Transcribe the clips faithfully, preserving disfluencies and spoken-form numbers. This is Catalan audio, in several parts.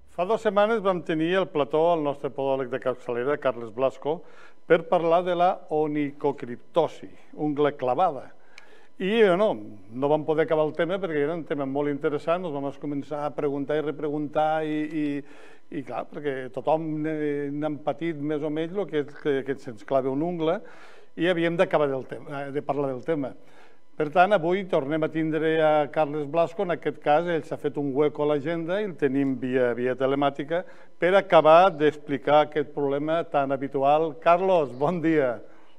Fa dues setmanes vam tenir el plató al nostre podòleg de capçalera, Carles Blasco, per parlar de la onicocriptosi, ungla clavada. I no, no vam poder acabar el tema perquè era un tema molt interessant, ens vam començar a preguntar i repreguntar i, i, i clar, perquè tothom n'hem patit més o menys el que és que, que se'ns clava un ungla i havíem d'acabar de parlar del tema. Per tant, avui tornem a tindre a Carles Blasco, en aquest cas ell s'ha fet un hueco a l'agenda i el tenim via, via telemàtica per acabar d'explicar aquest problema tan habitual. Carlos, bon dia.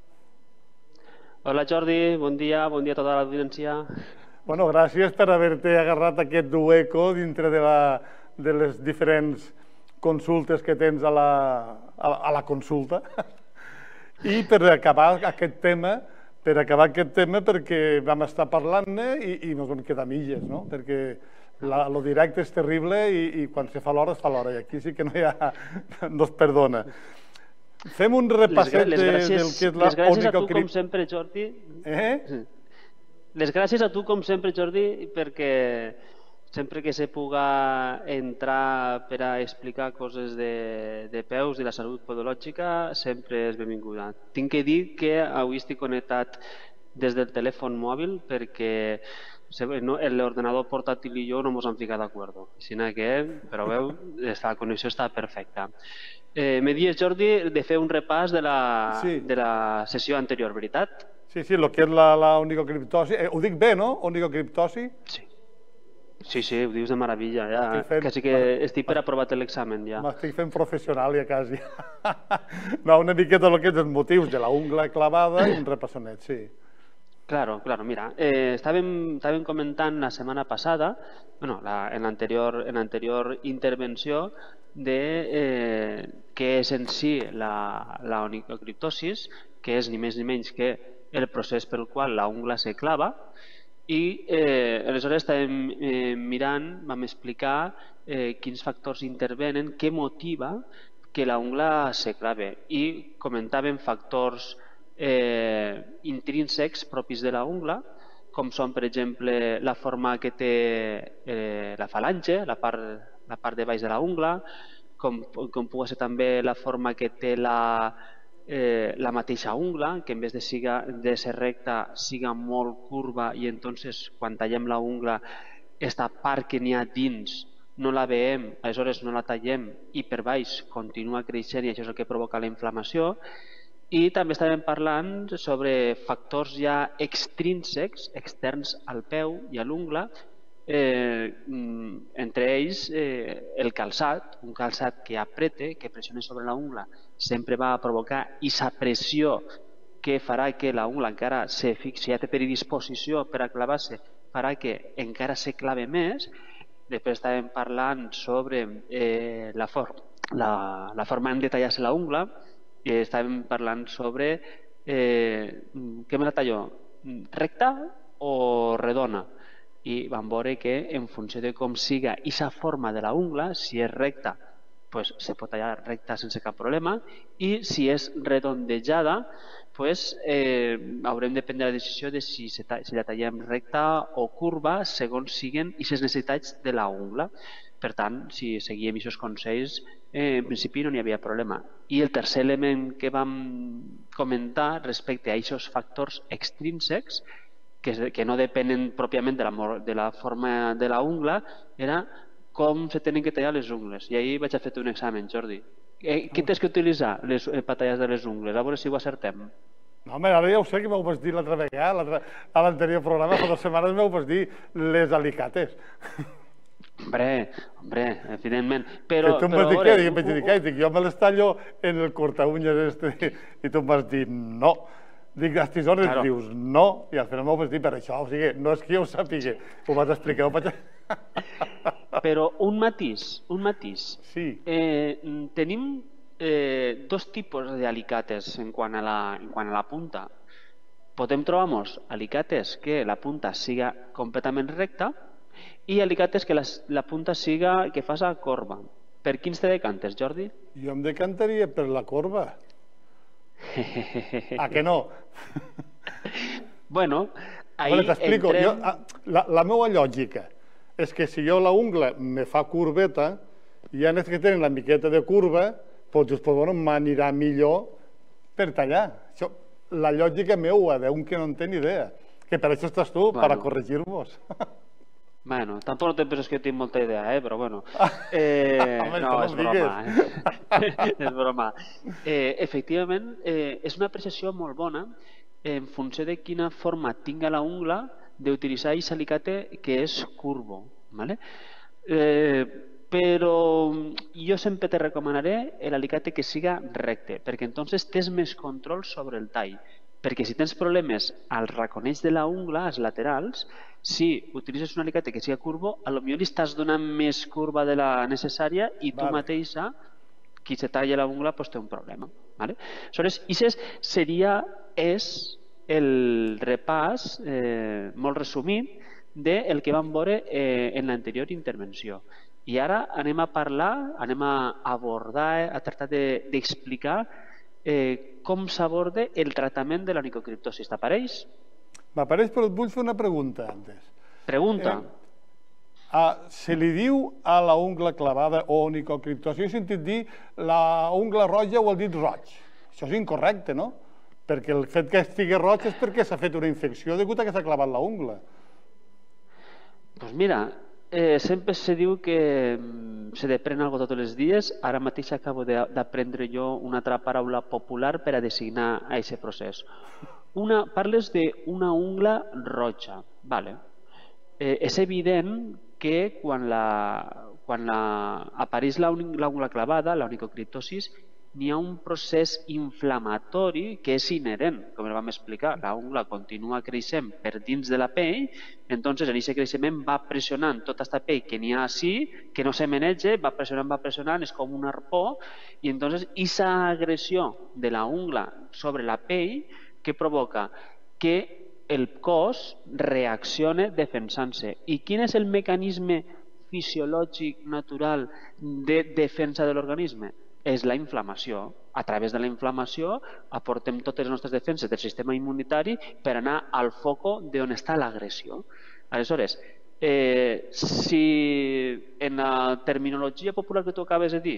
Hola Jordi, bon dia, bon dia a tota l'audiència. Bueno, gràcies per haver-te agarrat aquest hueco dintre de, la, de les diferents consultes que tens a la, a, a la consulta i per acabar aquest tema per acabar aquest tema perquè vam estar parlant-ne i, i ens vam quedar milles, no? Perquè el directe és terrible i, i quan se fa l'hora es fa l'hora i aquí sí que no hi ha, no es perdona. Fem un repasset les, les gràcies, del que és la les gràcies a tu, onicocriptosi. com sempre, Jordi. Eh? Les gràcies a tu, com sempre, Jordi, perquè sempre que se puga entrar per a explicar coses de, de peus i la salut podològica, sempre és benvinguda. Tinc que dir que avui estic connectat des del telèfon mòbil perquè l'ordenador portàtil i jo no ens hem ficat d'acord. Així que, però veu, la connexió està perfecta. Eh, me dies, Jordi, de fer un repàs de la, sí. de la sessió anterior, veritat? Sí, sí, el que és la, la onicocriptosi. Eh, ho dic bé, no? Onicocriptosi? Sí. Sí, sí, ho dius de meravella, ja. Fent... Quasi que estic per aprovar l'examen, ja. M'estic fent professional, ja, quasi. No, una miqueta el que és els motius de la ungla clavada i un repassonet, sí. Claro, claro, mira, eh, estàvem, estàvem comentant la setmana passada, bueno, la, en l'anterior en l'anterior intervenció, de eh, què és en si la, la onicocriptosis, que és ni més ni menys que el procés pel qual la ungla se clava. I eh, aleshores estàvem eh, mirant, vam explicar eh, quins factors intervenen, què motiva que la ungla se clave i comentàvem factors eh, intrínsecs propis de la ungla, com són, per exemple, la forma que té eh, la falange, la part, la part de baix de la ungla, com, com pugui ser també la forma que té la... Eh, la mateixa ungla, que en vez de, siga, de ser recta siga molt curva i entonces quan tallem la ungla esta part que n'hi ha dins no la veiem, aleshores no la tallem i per baix continua creixent i això és el que provoca la inflamació. I també estàvem parlant sobre factors ja extrínsecs, externs al peu i a l'ungla, eh, entre ells eh, el calçat, un calçat que aprete, que pressiona sobre la ungla, sempre va a provocar aquesta pressió que farà que la ungla encara se fixi, si ja té predisposició per a clavar-se, farà que encara se clave més. Després estàvem parlant sobre eh, la, for la, la forma de tallar-se la ungla i estàvem parlant sobre eh, què me la tallo, recta o redona? I vam veure que en funció de com siga aquesta forma de la ungla, si és recta, pues se pot tallar recta sense cap problema i si és redondejada pues, eh, haurem de prendre la decisió de si, se si la tallem recta o curva segons siguen aquestes necessitats de la ungla. Per tant, si seguíem aquests consells, eh, en principi no n'hi havia problema. I el tercer element que vam comentar respecte a aquests factors extrínsecs que, que no depenen pròpiament de la, de la forma de la ungla era com se tenen que tallar les ungles. I ahir vaig a fer un examen, Jordi. Eh, què tens que utilitzar les patalles de les ungles? A veure si ho acertem. No, home, ara ja ho sé que m'ho vas dir l'altra vegada, a l'anterior programa, fa dues setmanes m'ho vas dir les alicates. Hombre, hombre, evidentment. Però, que tu em vas dir què? Dic, vaig dir, dic, jo me les tallo en el cortaúnyes este, i tu em vas dir no. Dic, les tisores, claro. Dius no, i al final m'ho vas dir per això, o sigui, no és que jo ho sàpiga, ho vas explicar, ho vaig... Però un matís, un matís. Sí. Eh, tenim eh, dos tipus d'alicates en quant a la, en quant a la punta. Podem trobar alicates que la punta siga completament recta i alicates que la, la punta siga que faça corba. Per quins te decantes, Jordi? Jo em decantaria per la corba. A que no? Bueno, ahí bueno, t'explico. entrem... Jo, la, la meva lògica és que si jo la ungla me fa curveta, Hi ha els que tenen la miqueta de curva, doncs després, bueno, m'anirà millor per tallar. Això, la lògica meua, d'un que no en té ni idea. Que per això estàs tu, Bueno. per a corregir-vos. Bueno, tampoc no te penses que jo tinc molta idea, eh? Però bueno. Eh, Home, no, no és em broma. Eh? És broma. Eh, efectivament, eh, és una apreciació molt bona en funció de quina forma tinga la ungla d'utilitzar aquest alicate que és curvo. ¿Vale? Eh, però jo sempre te recomanaré l'alicate que siga recte, perquè entonces tens més control sobre el tall. Perquè si tens problemes als raconells de la ungla, als laterals, si utilitzes un alicate que siga curvo, a lo millor li estàs donant més curva de la necessària i tu Vale. mateixa, qui se talla la ungla, pues, té un problema. ¿Vale? Aleshores, això seria és el repàs eh, molt resumit del que vam veure eh, en l'anterior intervenció. I ara anem a parlar, anem a abordar, a tractar d'explicar de, eh, com s'aborda el tractament de l'onicocriptosi. T'apareix? M'apareix, però et vull fer una pregunta antes. Pregunta. Eh, ah, se li diu a la ungla clavada o onicocriptosi? Jo he sentit dir la ungla roja o el dit roig. Això és incorrecte, no? Perquè el fet que estigui roig és perquè s'ha fet una infecció degut a que s'ha clavat la ungla. Doncs mira, eh, sempre se diu que mm, se depren algo tots els dies. Ara mateix acabo d'aprendre jo una altra paraula popular per a designar a aquest procés. Una, parles d'una ungla roja. Vale. Eh, és evident que quan, la, quan la, apareix l'ungla clavada, la onicocriptosi, n'hi ha un procés inflamatori que és inherent, com el vam explicar. La ungla continua creixent per dins de la pell, entonces en aquest creixement va pressionant tota aquesta pell que n'hi ha així, que no se maneja, va pressionant, va pressionant, és com un arpó, i entonces aquesta agressió de la ungla sobre la pell que provoca que el cos reaccione defensant-se. I quin és el mecanisme fisiològic natural de defensa de l'organisme? És la inflamació. A través de la inflamació aportem totes les nostres defenses del sistema immunitari per anar al foco d'on està l'agressió. Aleshores, eh, si en la terminologia popular que tu acabes de dir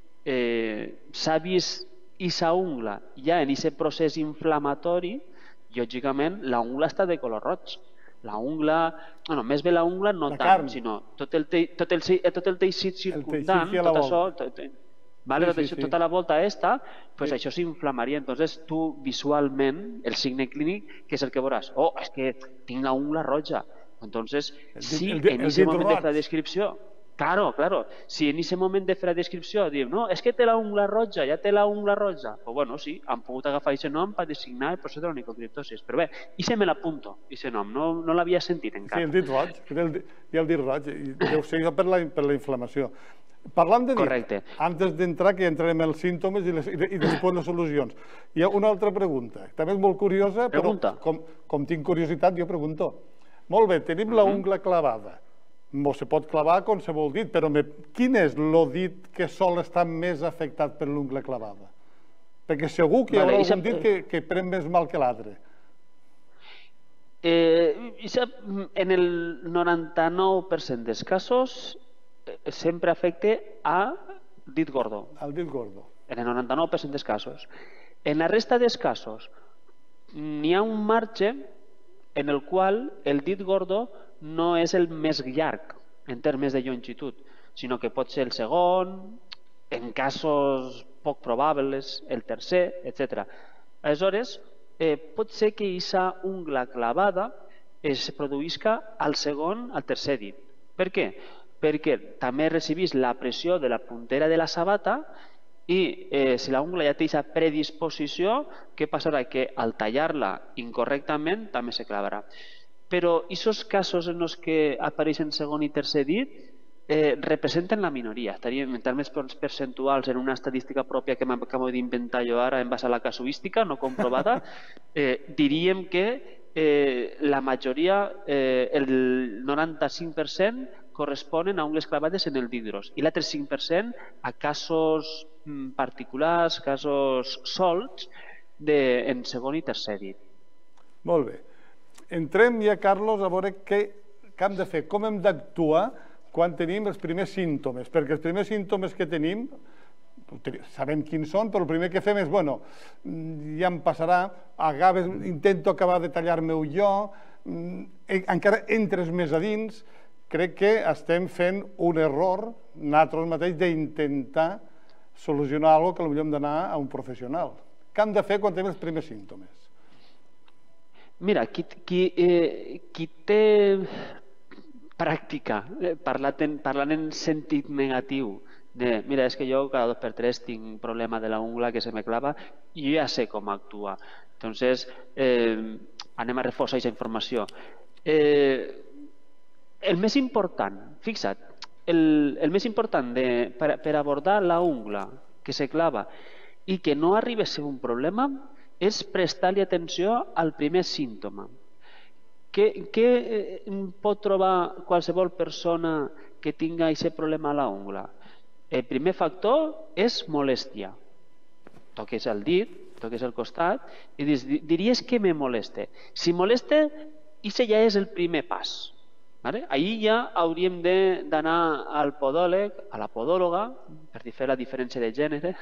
eh, s'ha vist aquesta ungla ja en aquest procés inflamatori, lògicament la ungla està de color roig. La ungla, bueno, més bé la ungla no la tant, carn. sinó tot el, te, tot el, tot el teixit circundant, teixit tot això, tot, Vale, sí, sí, sí. Tota la volta esta, pues sí. Això s'inflamaria. Entonces tu visualment, el signe clínic, què és el que veuràs? Oh, és que tinc la ungla roja. Entonces, el, si el, el, en aquest moment de fer la descripció, claro, claro, si en aquest moment de fer la descripció diem, no, és que té la ungla roja, ja té la ungla roja, pues bueno, sí, han pogut agafar aquest nom per designar el procés de l'onicocriptosi. Però bé, i se me l'apunto, aquest nom, no, no l'havia sentit encara. Sí, el dit roig, el, i el dit roig, i deu ser per la, per la inflamació. Parlant de dit, Correcte. Antes d'entrar, que entrarem els símptomes i, les, i després les solucions, hi ha una altra pregunta, també és molt curiosa, però Pregunta. com, com tinc curiositat jo pregunto. Molt bé, tenim la ungla clavada, no se pot clavar a qualsevol dit, però me, quin és el dit que sol estar més afectat per l'ungla clavada? Perquè segur que hi haurà Vale, algun sap... dit que, que pren més mal que l'altre. Eh, en el noranta-nou per cent dels casos sempre afecta a dit gordo. Al dit gordo. En el noranta-nou per cent dels casos. En la resta dels casos n'hi ha un marge en el qual el dit gordo no és el més llarg en termes de longitud, sinó que pot ser el segon, en casos poc probables, el tercer, etcètera. Aleshores, eh, pot ser que aquesta ungla clavada es produïsca al segon, al tercer dit. Per què? Perquè també recibís la pressió de la puntera de la sabata i eh, si la ungla ja té aquesta predisposició, què passarà? Que al tallar-la incorrectament també se clavarà. Però aquests casos en els que apareixen segon i tercer dit eh, representen la minoria. Estaríem en termes percentuals en una estadística pròpia que m'acabo d'inventar jo ara en base a la casuística no comprovada, eh, diríem que eh, la majoria, eh, el noranta-cinc per cent, corresponen a ungles clavades en el dit gros i l'altre cinc per cent a casos particulars, casos solts de, en segon i tercer dit. Molt bé. Entrem ja, Carlos, a veure què, què hem de fer, com hem d'actuar quan tenim els primers símptomes, perquè els primers símptomes que tenim, sabem quins són, però el primer que fem és, bueno, ja em passarà, a vegades intento acabar de tallar-me-ho jo, encara entres més a dins, crec que estem fent un error nosaltres mateix d'intentar solucionar alguna cosa que potser hem d'anar a un professional. Què hem de fer quan tenim els primers símptomes? Mira, qui, qui, eh, qui té pràctica, eh, parlant, en, parlant en sentit negatiu, de, mira, és que jo cada dos per tres tinc un problema de la ungla que se me clava i jo ja sé com actuar. Entonces, eh, anem a reforçar aquesta informació. Eh, el més important, fixa't, el, el més important de, per, per abordar la ungla que se clava i que no arribi a ser un problema és prestar-li atenció al primer símptoma. Què, què pot trobar qualsevol persona que tinga aquest problema a la ungla? El primer factor és molèstia. Toques el dit, toques el costat i dius, diries que me moleste. Si molesta, això ja és el primer pas. ¿Vale? Ahí ja hauríem d'anar al podòleg, a la podòloga, per fer la diferència de gènere,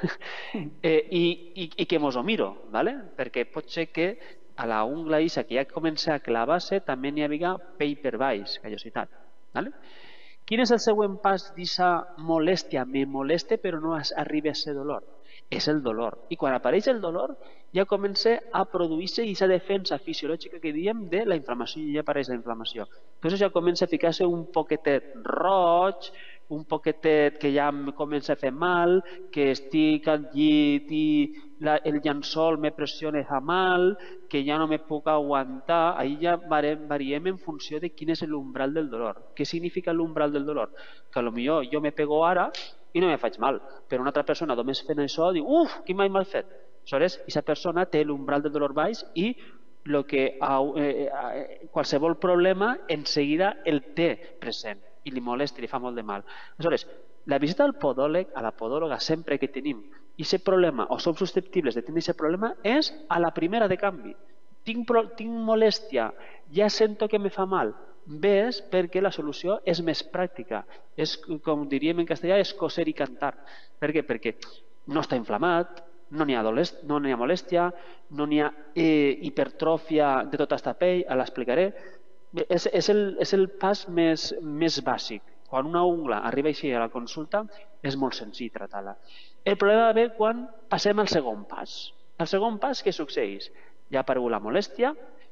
eh, i, i, i que mos ho miro, ¿vale? Perquè pot ser que a la ungla isa que ja comença a clavar-se també n'hi havia pell per baix, callositat. ¿Vale? Quin és el següent pas d'aquesta molèstia? Me moleste però no arriba a ser dolor. És el dolor. I quan apareix el dolor ja comença a produir-se aquesta defensa fisiològica que diem de la inflamació i ja apareix la inflamació. Llavors ja comença a ficar-se un poquetet roig, un poquetet que ja em comença a fer mal, que estic al llit i la, el llençol me pressiona i fa mal, que ja no me puc aguantar. Ahí ja variem en funció de quin és l'umbral del dolor. Què significa l'umbral del dolor? Que potser jo me pego ara i no me faig mal, però una altra persona només fent això diu, uf, quin mai mal fet. Aleshores, aquesta persona té l'umbral del dolor baix i lo que, eh, eh, qualsevol problema en seguida el té present i li molesta i li fa molt de mal. Aleshores, la visita al podòleg, a la podòloga, sempre que tenim aquest problema o som susceptibles de tenir aquest problema és a la primera de canvi. Tinc, tinc molèstia, ja sento que me fa mal, ves perquè la solució és més pràctica. És, com diríem en castellà, és coser i cantar. Per què? Perquè no està inflamat, no n'hi ha, no n'hi ha molèstia, no n'hi ha eh, hipertròfia de tota aquesta pell, l'explicaré. És, és, el, és el pas més, més bàsic. Quan una ungla arriba així a la consulta, és molt senzill tratar-la. El problema ve quan passem al segon pas. El segon pas, què succeeix? Ja ha aparegut la molèstia,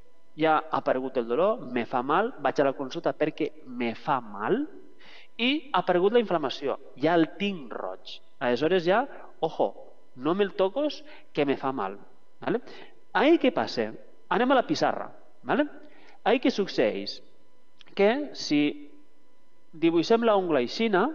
ja ha aparegut el dolor, me fa mal, vaig a la consulta perquè me fa mal i ha aparegut la inflamació, ja el tinc roig. Aleshores ja, ojo, no me'l toques que me fa mal. ¿Vale? Ahí què passa? Anem a la pissarra. ¿Vale? Ahí què succeeix? Que si dibuixem la ungla aixina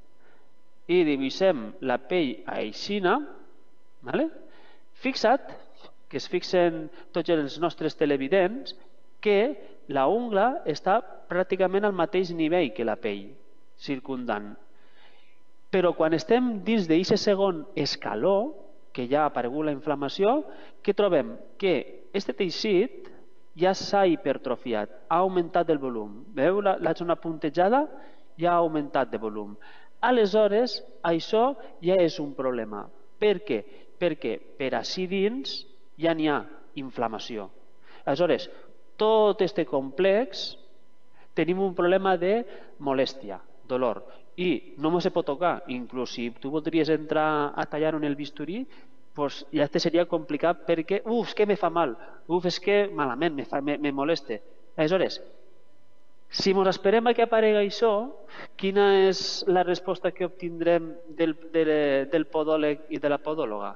i dibuixem la pell aixina, ¿vale? Fixa't que es fixen tots els nostres televidents, que la ungla està pràcticament al mateix nivell que la pell circundant. Però quan estem dins d'aquest segon escaló, que ja ha aparegut la inflamació, què trobem? Que aquest teixit ja s'ha hipertrofiat, ha augmentat el volum. Veu la, la zona puntejada? Ja ha augmentat de volum. Aleshores, això ja és un problema. Per què? Perquè per així dins ja n'hi ha inflamació. Aleshores, tot aquest complex tenim un problema de molèstia, dolor, i no se pot tocar. Inclús si tu voldries entrar a tallar en el bisturí, pues ja te seria complicat perquè, uf, és que me fa mal, uf, és que malament, me, fa, me, me moleste. Aleshores, si ens esperem a que aparegui això, quina és la resposta que obtindrem del, del, del podòleg i de la podòloga?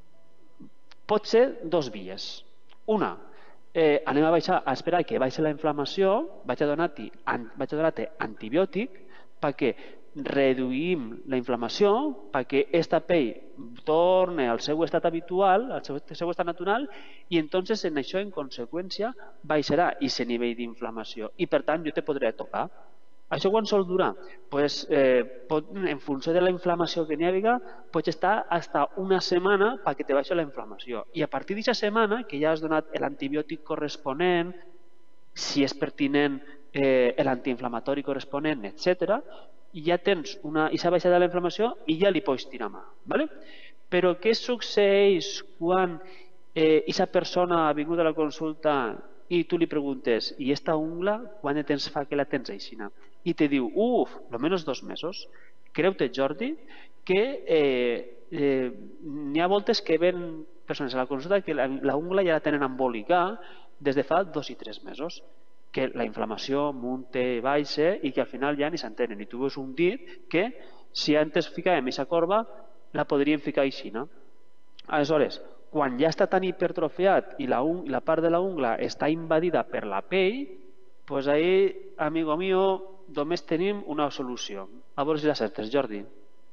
Pot ser dos vies. Una, eh, anem a, baixar, a esperar que baixi la inflamació, vaig a donar-te donar antibiòtic perquè reduïm la inflamació, perquè aquesta pell torni al seu estat habitual, al seu, seu estat natural, i entonces en això, en conseqüència, baixarà aquest nivell d'inflamació i, per tant, jo te podré tocar. Això quan sol durar? Pues, eh, pot, en funció de la inflamació que n'hi hagi, pots estar fins una setmana perquè te baixi la inflamació. I a partir d'aquesta setmana, que ja has donat l'antibiòtic corresponent, si és pertinent eh, l'antiinflamatori corresponent, etcètera, i ja tens una... i s'ha baixat la inflamació i ja li pots tirar mà. ¿Vale? Però què succeeix quan aquesta eh, persona ha vingut a la consulta i tu li preguntes, i esta ungla, quant de temps fa que la tens aixina? I te diu, uf, almenys dos mesos. Creu-te, Jordi, que eh, eh, n'hi ha voltes que ven persones a la consulta que la, la ungla ja la tenen embolicada des de fa dos i tres mesos, que la inflamació munte, baixa i que al final ja ni s'entenen. I tu veus un dit que si antes ficàvem aquesta corba la podríem ficar aixina. Aleshores, quan ja està tan hipertrofiat i la, un, la part de la ungla està invadida per la pell, doncs ahí, amigo mío, només tenim una solució. A veure si l'acertes, Jordi.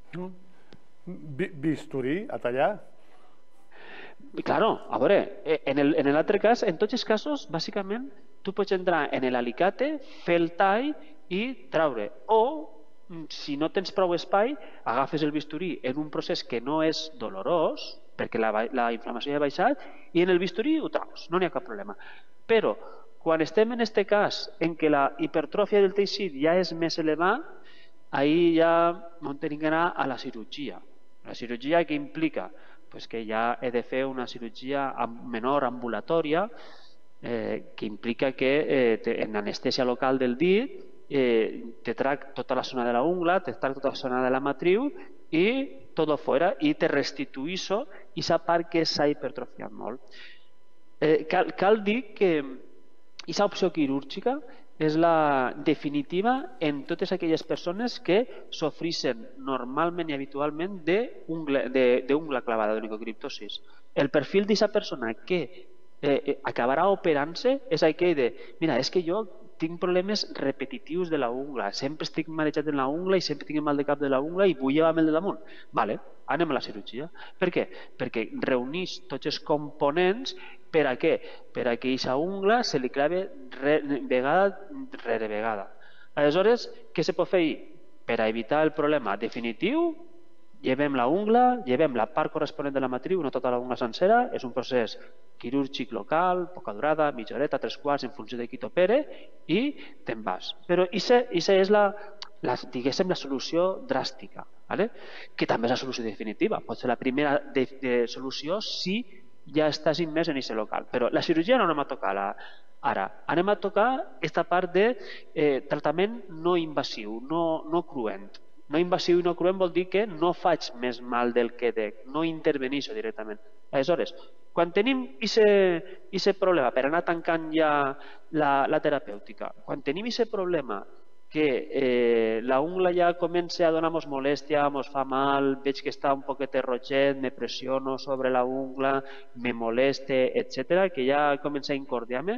Bisturí, a tallar? Claro, a veure, en l'altre cas, en tots els casos, bàsicament, tu pots entrar en l'alicate, fer el tall i traure. O, si no tens prou espai, agafes el bisturí en un procés que no és dolorós, perquè la, la inflamació ja ha baixat, i en el bisturí ho traus, no n'hi ha cap problema. Però, quan estem en aquest cas en què la hipertròfia del teixit ja és més elevada, ahí ja no tenim que anar a la cirurgia. La cirurgia que implica? Pues que ja he de fer una cirurgia menor ambulatòria, eh, que implica que eh, en anestèsia local del dit eh, te trac tota la zona de la ungla, te trac tota la zona de la matriu i tot fora, i te restituïsco aquesta part que s'ha hipertrofiat molt. Eh, cal, cal dir que aquesta opció quirúrgica és la definitiva en totes aquelles persones que sofreixen normalment i habitualment d'ungla clavada, d'onicocriptosis. El perfil d'aquesta persona que eh, acabarà operant-se és aquell de, mira, és que jo tinc problemes repetitius de la ungla, sempre estic marejat en la ungla i sempre tinc mal de cap de la ungla i vull llevar-me el de damunt. Vale, anem a la cirurgia. Per què? Perquè reuneix tots els components. Per a què? Per a que aquesta ungla se li clave vegada rere vegada. Aleshores, què se pot fer? Per a evitar el problema definitiu, llevem la ungla, llevem la part corresponent de la matriu, no tota la ungla sencera, és un procés quirúrgic local, poca durada, mitja horeta, tres quarts, en funció de qui t'opere, i te'n vas. Però aquesta és la, la, diguéssim, la solució dràstica, ¿vale? Que també és la solució definitiva. Pot ser la primera de, de solució si ja estàs immers en aquest local. Però la cirurgia no anem a tocar la, ara. Anem a tocar aquesta part de eh, tractament no invasiu, no, no cruent. No invasiu i no cruent vol dir que no faig més mal del que dec, no intervenixo directament. Aleshores, quan tenim aquest problema, per anar tancant ja la, la terapèutica, quan tenim aquest problema que eh, la ungla ja comença a donar-nos molèstia, ens fa mal, veig que està un poquet roget, me pressiono sobre la ungla, me moleste, etcètera, que ja comença a incordiar-me,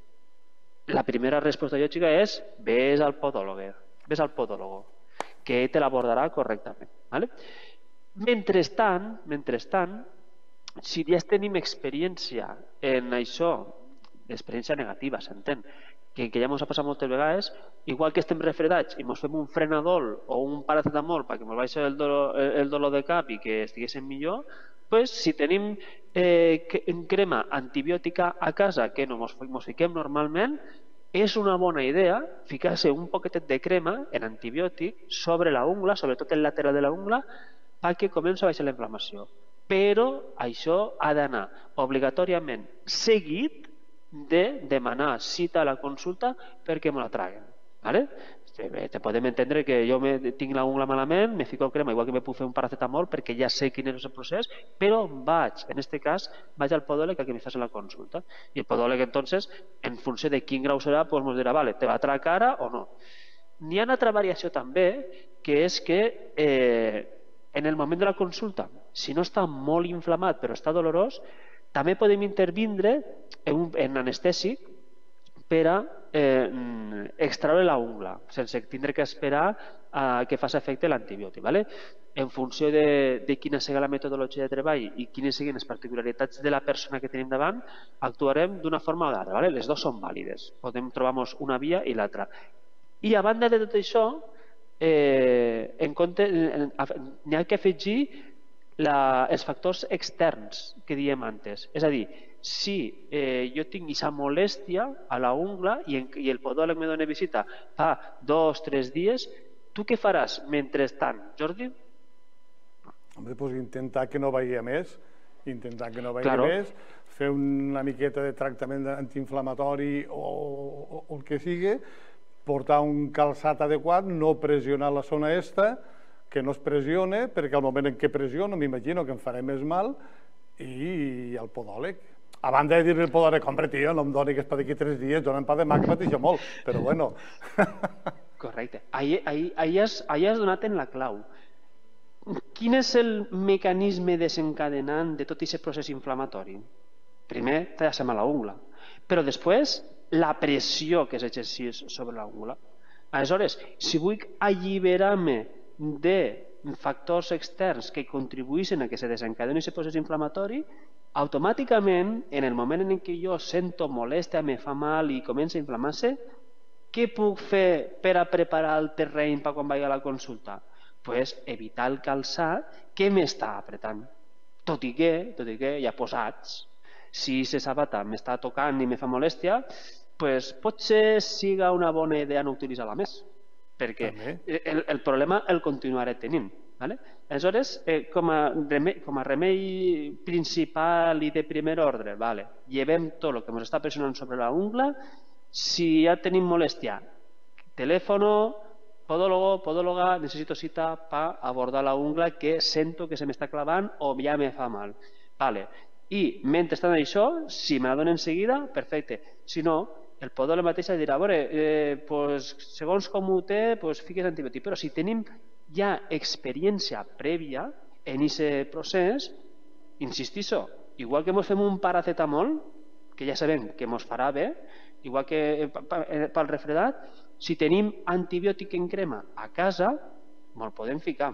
la primera resposta lògica és ves al podòleg, ves al podòlogo, que ell te l'abordarà correctament. ¿Vale? Mentrestant, mentrestant, si ja tenim experiència en això, experiència negativa, s'entén, que, que ja ens ha passat moltes vegades, igual que estem refredats i ens fem un frenadol o un paracetamol perquè ens baixa el dolor, el dolor de cap i que estiguéssim millor, pues, si tenim eh, crema antibiòtica a casa que no ens fiquem normalment, és una bona idea ficar-se un poquetet de crema en antibiòtic sobre la ungla, sobretot el lateral de la ungla, perquè comença a baixar la inflamació. Però això ha d'anar obligatòriament seguit de demanar cita a la consulta perquè me la traguen. ¿Vale? Te podem entendre que jo tinc la ungla malament, me fico crema, igual que me puc fer un paracetamol perquè ja sé quin és el procés, però vaig, en aquest cas, vaig al podòleg a que me faci la consulta. I el podòleg, entonces, en funció de quin grau serà, pues ens dirà, vale, te va tracar ara o no. N'hi ha una altra variació també, que és que eh, en el moment de la consulta, si no està molt inflamat però està dolorós, també podem intervindre en, en anestèsic per a eh, extraure la ungla, sense tindre que esperar a que faci efecte l'antibiòtic. ¿Vale? En funció de, de quina sigui la metodologia de treball i quines siguin les particularitats de la persona que tenim davant, actuarem d'una forma o d'altra. ¿Vale? Les dues són vàlides. Podem trobar-nos una via i l'altra. I a banda de tot això, eh, en compte, n'hi ha que afegir la, els factors externs que diem antes. És a dir, si eh, jo tinc aquesta molèstia a la ungla i, en, i el podòleg me dona visita fa dos, tres dies, tu què faràs mentrestant, Jordi? Home, doncs intentar que no vagi a més, intentar que no vagi Claro. a més, fer una miqueta de tractament antiinflamatori o, o, o el que sigui, portar un calçat adequat, no pressionar la zona esta, que no es pressione, perquè al moment en què pressiono m'imagino que em faré més mal, i el podòleg. A banda de dir-li al podòleg, home, tio, no em doni que és per d'aquí tres dies, donen pa de mà que pateixo molt, però bueno. Correcte. Ahí, ahí, ahí, has, ahí has donat en la clau. Quin és el mecanisme desencadenant de tot aquest procés inflamatori? Primer, tallar-se a la ungla, però després la pressió que s'exerceix sobre la ungla. Aleshores, si vull alliberar-me de factors externs que contribuïssin a que se desencadeni aquest procés inflamatori, automàticament, en el moment en què jo sento molèstia, me fa mal i comença a inflamar-se, què puc fer per a preparar el terreny per quan vagi a la consulta? Pues evitar el calçat que m'està apretant. Tot i que, tot i que ja posats, si la sabata m'està tocant i me fa molèstia, pues potser siga una bona idea no utilitzar-la més, perquè el, el problema el continuaré tenint. ¿Vale? Aleshores, eh, com, a remei, com a remei principal i de primer ordre, vale, llevem tot el que ens està pressionant sobre la ungla. Si ja tenim molèstia, telèfono, podólogo, podóloga, necessito cita per abordar la ungla que sento que se m'està clavant o ja me fa mal. Vale. I mentrestant això, si me la donen seguida, perfecte. Si no, el podòleg mateix dirà, a veure, eh, pues, segons com ho té, pues, fiques antibiòtic. Però si tenim ja experiència prèvia en aquest procés, insistixo, igual que ens fem un paracetamol, que ja sabem que ens farà bé, igual que pel refredat, si tenim antibiòtic en crema a casa, ens el podem ficar.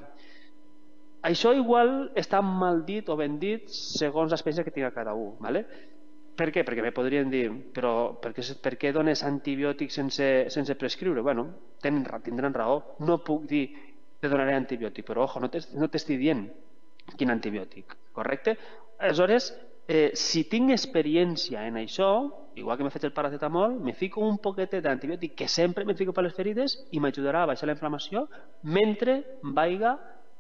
Això igual està mal dit o ben dit segons l'experiència que tinga cada un. ¿Vale? Per què? Perquè me podrien dir, però per què, per què dones antibiòtics sense, sense prescriure? Bueno, tenen, tindran raó. No puc dir te donaré antibiòtic, però ojo, no t'estic dient quin antibiòtic, correcte? Aleshores, eh, si tinc experiència en això, igual que m'he fet el paracetamol, me fico un poquetet d'antibiòtic que sempre me fico per les ferides i m'ajudarà a baixar la inflamació mentre vaiga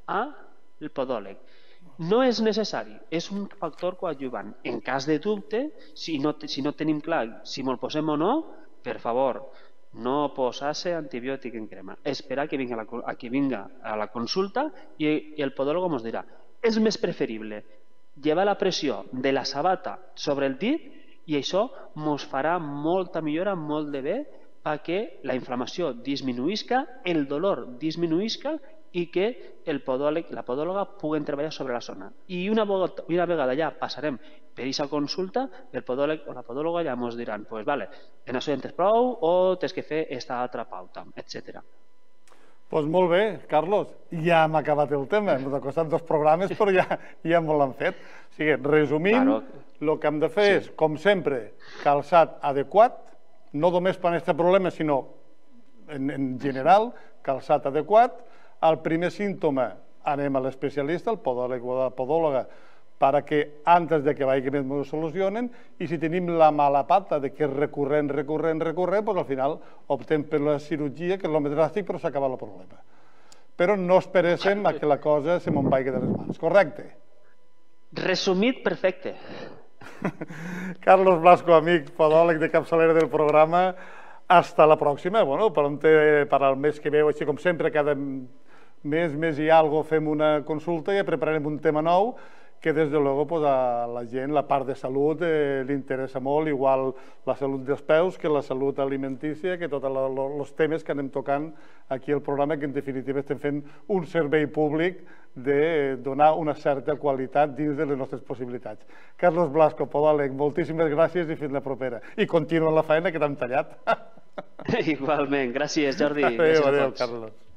al podòleg. No és necessari, és un factor coadjuvant. En cas de dubte, si no, si no tenim clar si me'l posem o no, per favor, no posar-se antibiòtic en crema. Esperar que vinga a la, a que vinga a la consulta i, i el podòleg ens dirà. És més preferible llevar la pressió de la sabata sobre el dit i això ens farà molta millora, molt de bé, perquè la inflamació disminuïsca, el dolor disminuïsca i que el podòleg, la podòloga puguen treballar sobre la zona. I una, una vegada ja passarem per aquesta consulta, el podòleg o la podòloga ja ens diran, pues vale, en això ja en tens prou o tens que fer aquesta altra pauta, etcètera. Doncs molt bé, Carlos, ja hem acabat el tema. Ens ha costat dos programes, però ja, ja ens l'han fet. O sigui, resumint, el claro. que hem de fer sí. és, com sempre, calçat adequat, no només per aquest problema, sinó en, en general, calçat adequat. El primer símptoma, anem a l'especialista, el podòleg o la podòloga, para que antes de que vagi més ho solucionen, i si tenim la mala pata de que és recurrent, recurrent, recurrent, doncs al final optem per la cirurgia, que és el més dràstic, però s'acaba el problema. Però no esperéssim a que la cosa se me'n vagi de les mans, correcte? Resumit perfecte. Carlos Blasco, amic podòleg de capçalera del programa, hasta la pròxima. Bueno, per al mes que ve, així com sempre, cada mes, mes i algo fem una consulta i prepararem un tema nou que des de luego pues, a la gent la part de salut eh, li interessa molt, igual la salut dels peus que la salut alimentícia, que tots els temes que anem tocant aquí al programa, que en definitiva estem fent un servei públic de donar una certa qualitat dins de les nostres possibilitats. Carlos Blasco, podòleg, moltíssimes gràcies i fins la propera. I continua la feina que t'hem tallat. Igualment, gràcies Jordi. Adéu, adéu, Carlos.